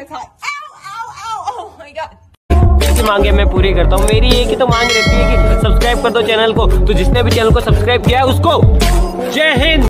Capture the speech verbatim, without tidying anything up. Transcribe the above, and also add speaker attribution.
Speaker 1: के साथ। आओ आओ आओ, ओह माय गॉड।
Speaker 2: की मांगे मैं पूरी करता हूँ। मेरी एक ही तो मांग रहती है कि सब्सक्राइब कर दो चैनल को। तो जिसने भी चैनल को सब्सक्राइब किया है उसको जय हिंद।